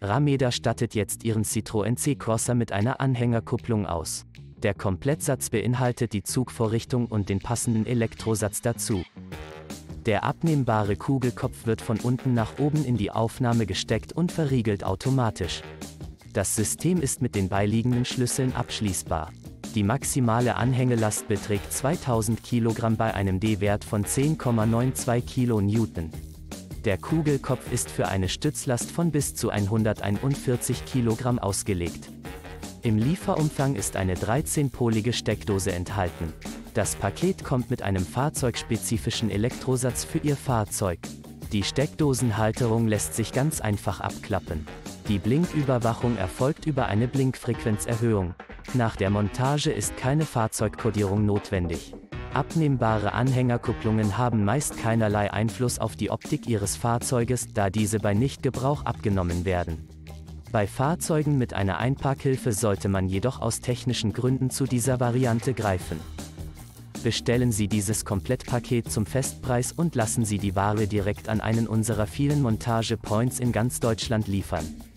Rameda stattet jetzt ihren Citroën C-Crosser mit einer Anhängerkupplung aus. Der Komplettsatz beinhaltet die Zugvorrichtung und den passenden Elektrosatz dazu. Der abnehmbare Kugelkopf wird von unten nach oben in die Aufnahme gesteckt und verriegelt automatisch. Das System ist mit den beiliegenden Schlüsseln abschließbar. Die maximale Anhängelast beträgt 2000 Kilogramm bei einem D-Wert von 10,92 kN. Der Kugelkopf ist für eine Stützlast von bis zu 141 Kilogramm ausgelegt. Im Lieferumfang ist eine 13-polige Steckdose enthalten. Das Paket kommt mit einem fahrzeugspezifischen Elektrosatz für Ihr Fahrzeug. Die Steckdosenhalterung lässt sich ganz einfach abklappen. Die Blinküberwachung erfolgt über eine Blinkfrequenzerhöhung. Nach der Montage ist keine Fahrzeugkodierung notwendig. Abnehmbare Anhängerkupplungen haben meist keinerlei Einfluss auf die Optik Ihres Fahrzeuges, da diese bei Nichtgebrauch abgenommen werden. Bei Fahrzeugen mit einer Einparkhilfe sollte man jedoch aus technischen Gründen zu dieser Variante greifen. Bestellen Sie dieses Komplettpaket zum Festpreis und lassen Sie die Ware direkt an einen unserer vielen Montage-Points in ganz Deutschland liefern.